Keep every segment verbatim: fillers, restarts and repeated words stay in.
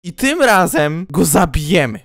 I tym razem go zabijemy.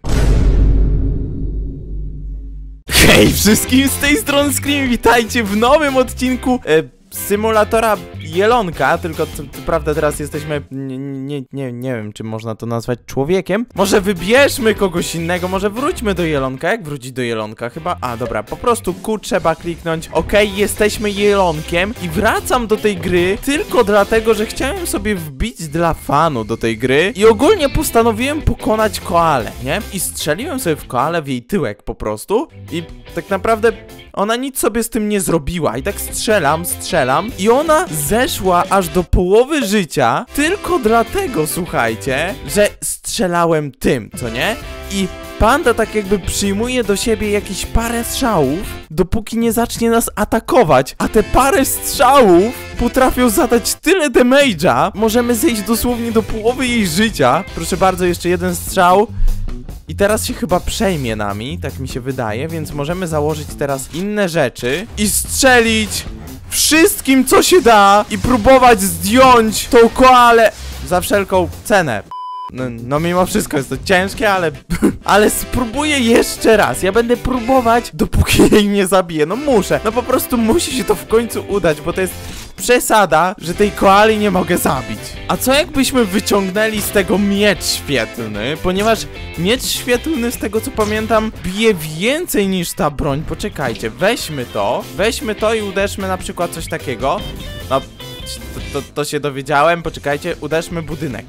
Hej wszystkim, z tej strony Scream, witajcie w nowym odcinku e, symulatora jelonka. Tylko co, co prawda teraz jesteśmy, nie, nie, nie, nie wiem czy można to nazwać człowiekiem. Może wybierzmy kogoś innego, może wróćmy do jelonka. Jak wrócić do jelonka? Chyba, a dobra, po prostu Q trzeba kliknąć. Okej, okay, jesteśmy jelonkiem i wracam do tej gry tylko dlatego, że chciałem sobie wbić dla fanu do tej gry. I ogólnie postanowiłem pokonać koalę, nie? I strzeliłem sobie w koalę w jej tyłek po prostu. I tak naprawdę ona nic sobie z tym nie zrobiła. I tak strzelam, strzelam i ona zeszła aż do połowy życia tylko dlatego, słuchajcie, że strzelałem tym, co nie? I panda tak jakby przyjmuje do siebie jakieś parę strzałów, dopóki nie zacznie nas atakować. A te parę strzałów potrafią zadać tyle damage'a. Możemy zejść dosłownie do połowy jej życia. Proszę bardzo, jeszcze jeden strzał. I teraz się chyba przejmie nami, tak mi się wydaje, więc możemy założyć teraz inne rzeczy i strzelić wszystkim, co się da i próbować zdjąć tą koalę za wszelką cenę. No, no mimo wszystko jest to ciężkie, ale ale spróbuję jeszcze raz. Ja będę próbować, dopóki jej nie zabiję. No muszę, no po prostu musi się to w końcu udać, bo to jest przesada, że tej koali nie mogę zabić. A co jakbyśmy wyciągnęli z tego miecz świetlny? Ponieważ miecz świetlny, z tego co pamiętam, bije więcej niż ta broń. Poczekajcie, weźmy to, weźmy to i uderzmy na przykład coś takiego. No, to, to, to się dowiedziałem. Poczekajcie, uderzmy budynek.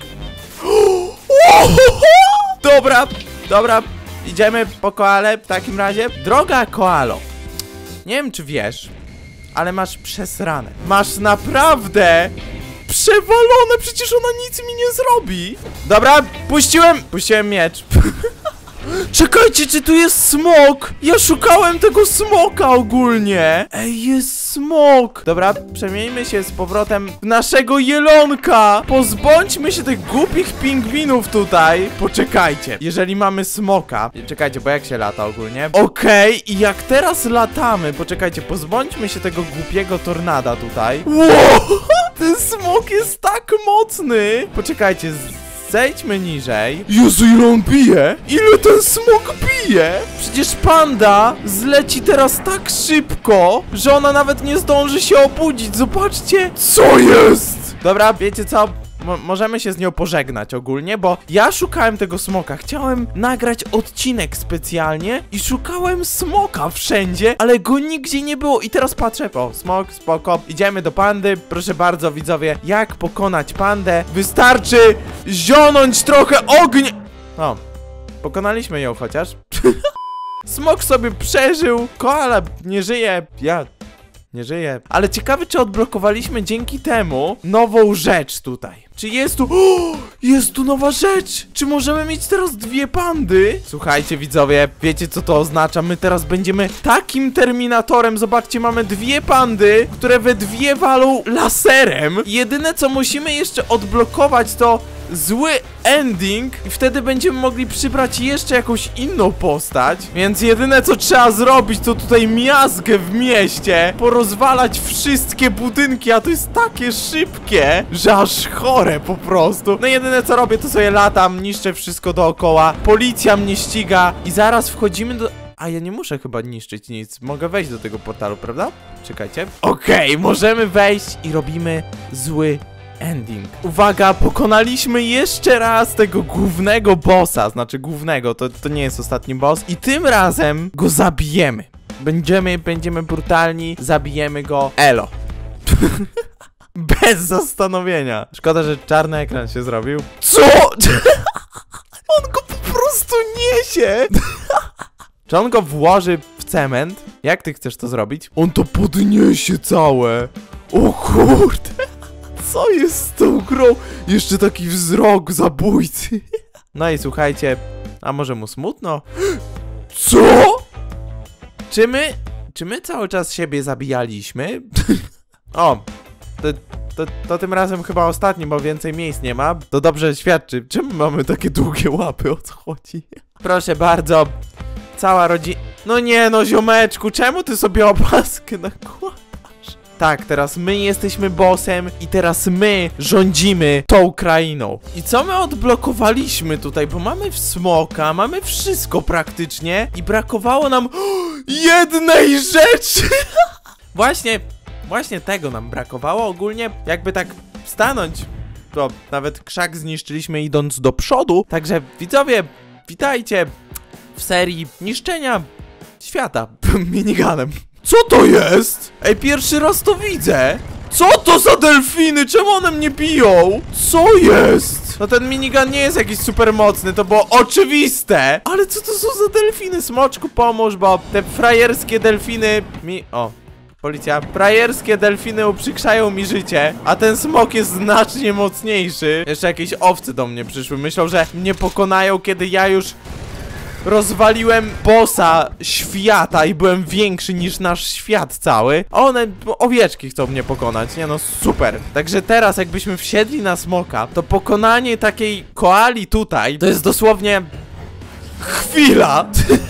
Dobra, dobra, idziemy po koalę w takim razie. Droga koalo, nie wiem czy wiesz, ale masz przesrane. Masz naprawdę przewalone, przecież ona nic mi nie zrobi. Dobra, puściłem, puściłem miecz. Czekajcie, czy tu jest smok? Ja szukałem tego smoka ogólnie. Ej, jest smok. Dobra, przemieńmy się z powrotem w naszego jelonka. Pozbądźmy się tych głupich pingwinów tutaj. Poczekajcie, jeżeli mamy smoka. Czekajcie, bo jak się lata ogólnie? Okej, okay, i jak teraz latamy, poczekajcie, pozbądźmy się tego głupiego tornada tutaj. Wow, ten smok jest tak mocny. Poczekajcie, z zejdźmy niżej. Jezu, ile on bije? Ile ten smok bije? Przecież panda zleci teraz tak szybko, że ona nawet nie zdąży się obudzić. Zobaczcie, co jest? Dobra, wiecie co? Mo możemy się z nią pożegnać ogólnie, bo ja szukałem tego smoka. Chciałem nagrać odcinek specjalnie i szukałem smoka wszędzie, ale go nigdzie nie było. I teraz patrzę, o, smok, spoko. Idziemy do pandy. Proszę bardzo, widzowie, jak pokonać pandę? Wystarczy zionąć trochę ognia. O, pokonaliśmy ją chociaż. Smok sobie przeżył, koala nie żyje, ja nie żyje. Ale ciekawe, czy odblokowaliśmy dzięki temu nową rzecz tutaj. Czy jest tu... O, jest tu nowa rzecz! Czy możemy mieć teraz dwie pandy? Słuchajcie, widzowie, wiecie co to oznacza? My teraz będziemy takim terminatorem. Zobaczcie, mamy dwie pandy, które we dwie walą laserem. Jedyne, co musimy jeszcze odblokować, to zły ending i wtedy będziemy mogli przybrać jeszcze jakąś inną postać. Więc jedyne, co trzeba zrobić, to tutaj miazgę w mieście, porozwalać wszystkie budynki, a to jest takie szybkie, że aż chore po prostu. No jedyne, co robię, to sobie latam, niszczę wszystko dookoła, policja mnie ściga i zaraz wchodzimy do... A ja nie muszę chyba niszczyć nic, mogę wejść do tego portalu, prawda? Czekajcie. Okej, okay, możemy wejść i robimy zły ending. Uwaga, pokonaliśmy jeszcze raz tego głównego bossa. Znaczy głównego, to, to nie jest ostatni boss. I tym razem go zabijemy. Będziemy, będziemy brutalni, zabijemy go. Elo. Bez zastanowienia. Szkoda, że czarny ekran się zrobił. Co? On go po prostu niesie. Czy on go włoży w cement? Jak ty chcesz to zrobić? On to podniesie całe. O kurde. Co jest z tą grą? Jeszcze taki wzrok zabójcy. No i słuchajcie, a może mu smutno? Co? Czy my, czy my cały czas siebie zabijaliśmy? O, to, to, to tym razem chyba ostatni, bo więcej miejsc nie ma. To dobrze świadczy. Czemu mamy takie długie łapy? O co chodzi? Proszę bardzo, cała rodzina... No nie no, ziomeczku, czemu ty sobie opaskę nakładasz? Tak, teraz my jesteśmy bossem i teraz my rządzimy tą krainą. I co my odblokowaliśmy tutaj? Bo mamy smoka, mamy wszystko praktycznie i brakowało nam jednej rzeczy. Właśnie, właśnie tego nam brakowało. Ogólnie jakby tak stanąć, to nawet krzak zniszczyliśmy idąc do przodu. Także widzowie, witajcie w serii niszczenia świata miniganem. Co to jest? Ej, pierwszy raz to widzę. Co to za delfiny? Czemu one mnie biją? Co jest? No ten minigun nie jest jakiś super mocny, to było oczywiste. Ale co to są za delfiny? Smoczku, pomóż, bo te frajerskie delfiny mi... O, policja. Frajerskie delfiny uprzykrzają mi życie, a ten smok jest znacznie mocniejszy. Jeszcze jakieś owce do mnie przyszły. Myślą, że mnie pokonają, kiedy ja już rozwaliłem bossa świata i byłem większy niż nasz świat cały. A one, owieczki chcą mnie pokonać, nie no, super. Także teraz jakbyśmy wsiedli na smoka, to pokonanie takiej koali tutaj to jest dosłownie chwila.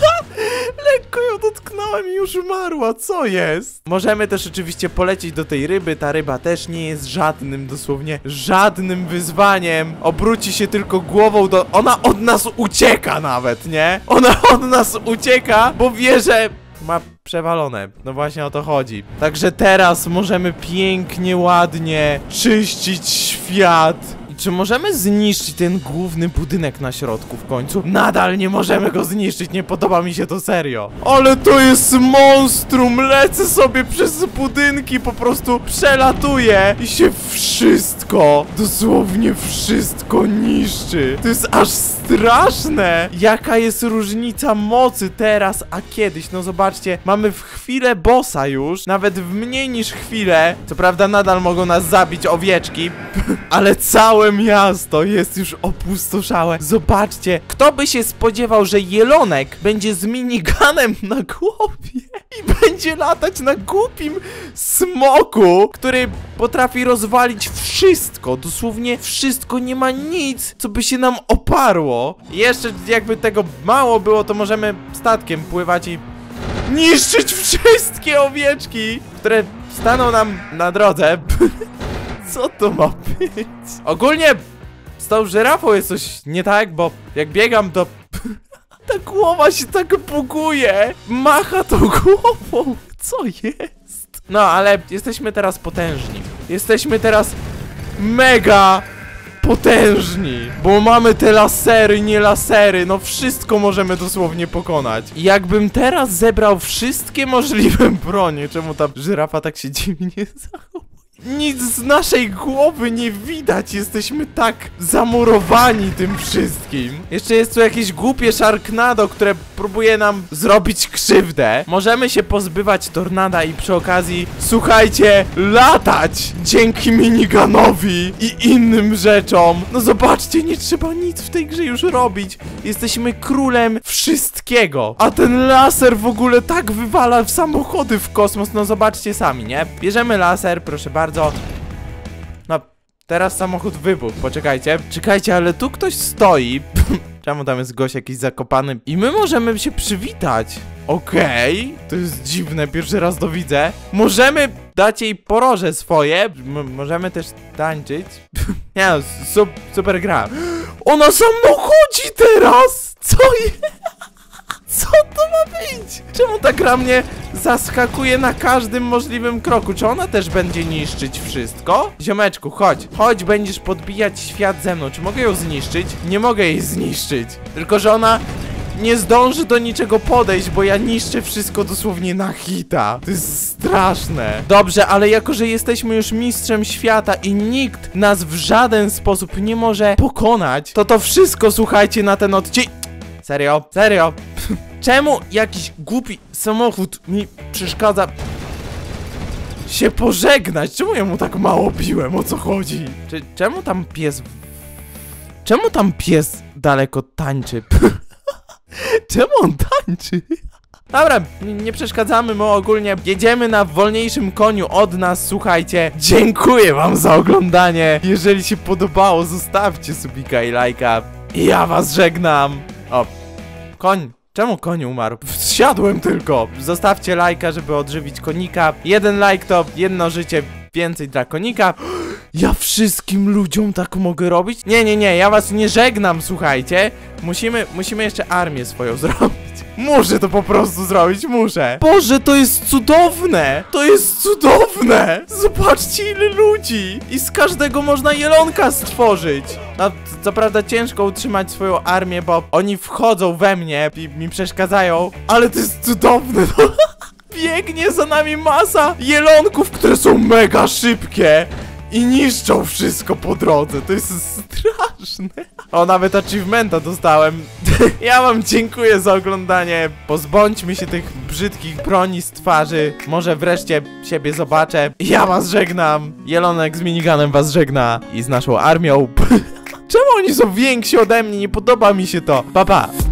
Lekko ją dotknąłem i już umarła, co jest? Możemy też oczywiście polecieć do tej ryby, ta ryba też nie jest żadnym, dosłownie żadnym wyzwaniem. Obróci się tylko głową do... Ona od nas ucieka nawet, nie? Ona od nas ucieka, bo wie, że ma przewalone. No właśnie o to chodzi. Także teraz możemy pięknie, ładnie czyścić świat. Czy możemy zniszczyć ten główny budynek na środku w końcu? Nadal nie możemy go zniszczyć, nie podoba mi się to serio. Ale to jest monstrum, lecę sobie przez budynki, po prostu przelatuję i się wszystko, dosłownie wszystko niszczy. To jest aż straszne. Jaka jest różnica mocy teraz, a kiedyś? No zobaczcie, mamy w chwilę bossa już, nawet w mniej niż chwilę. Co prawda nadal mogą nas zabić owieczki, ale całe miasto jest już opustoszałe. Zobaczcie, kto by się spodziewał, że jelonek będzie z miniganem na głowie i będzie latać na głupim smoku, który potrafi rozwalić wszystko, dosłownie wszystko, nie ma nic, co by się nam oparło. I jeszcze jakby tego mało było, to możemy statkiem pływać i niszczyć wszystkie owieczki, które staną nam na drodze. Co to ma być? Ogólnie z tą żyrafą jest coś nie tak, bo jak biegam, to ta głowa się tak buguje. Macha tą głową. Co jest? No, ale jesteśmy teraz potężni. Jesteśmy teraz mega potężni, bo mamy te lasery, nie lasery. No wszystko możemy dosłownie pokonać. I jakbym teraz zebrał wszystkie możliwe bronie, czemu ta żyrafa tak się dziwnie zachowuje? Nic z naszej głowy nie widać, jesteśmy tak zamurowani tym wszystkim. Jeszcze jest tu jakieś głupie Sharknado, które próbuje nam zrobić krzywdę. Możemy się pozbywać tornada i przy okazji, słuchajcie, latać dzięki miniganowi i innym rzeczom. No zobaczcie, nie trzeba nic w tej grze już robić. Jesteśmy królem wszystkiego. A ten laser w ogóle tak wywala w samochody w kosmos. No zobaczcie sami, nie? Bierzemy laser, proszę bardzo. No, teraz samochód wybuchł, poczekajcie. Czekajcie, ale tu ktoś stoi. Czemu tam jest gość jakiś zakopany? I my możemy się przywitać. Okej, okay. To jest dziwne, pierwszy raz to widzę. Możemy dać jej poroże swoje. M możemy też tańczyć. Nie no, su super gra. Ona za mną chodzi teraz! Co jest? Co to ma być? Czemu ta gra mnie zaskakuje na każdym możliwym kroku? Czy ona też będzie niszczyć wszystko? Ziomeczku, chodź. Chodź, będziesz podbijać świat ze mną. Czy mogę ją zniszczyć? Nie mogę jej zniszczyć. Tylko że ona nie zdąży do niczego podejść, bo ja niszczę wszystko dosłownie na hita. To jest straszne. Dobrze, ale jako że jesteśmy już mistrzem świata i nikt nas w żaden sposób nie może pokonać, to to wszystko, słuchajcie, na ten odcinek... Serio? Serio? Czemu jakiś głupi samochód mi przeszkadza się pożegnać? Czemu ja mu tak mało biłem? O co chodzi? Czy, czemu tam pies... Czemu tam pies daleko tańczy? Czemu on tańczy? Dobra, nie przeszkadzamy mu ogólnie. Jedziemy na wolniejszym koniu od nas, słuchajcie. Dziękuję wam za oglądanie. Jeżeli się podobało, zostawcie subika i lajka. I ja was żegnam. O, koń Czemu koń umarł? Zsiadłem tylko. Zostawcie lajka, żeby odżywić konika. Jeden lajk to jedno życie więcej dla konika. Ja wszystkim ludziom tak mogę robić? Nie, nie, nie, ja was nie żegnam, słuchajcie. Musimy, musimy jeszcze armię swoją zrobić. Muszę to po prostu zrobić, muszę. Boże, to jest cudowne! To jest cudowne! Zobaczcie, ile ludzi! I z każdego można jelonka stworzyć. No, co prawda ciężko utrzymać swoją armię, bo oni wchodzą we mnie i mi przeszkadzają, ale to jest cudowne, no. Biegnie za nami masa jelonków, które są mega szybkie i niszczą wszystko po drodze. To jest straszne. O, nawet achievementa dostałem. Ja wam dziękuję za oglądanie. Pozbądźmy się tych brzydkich broni z twarzy. Może wreszcie siebie zobaczę. Ja was żegnam. Jelonek z miniganem was żegna. I z naszą armią. Czemu oni są więksi ode mnie? Nie podoba mi się to. Pa, pa.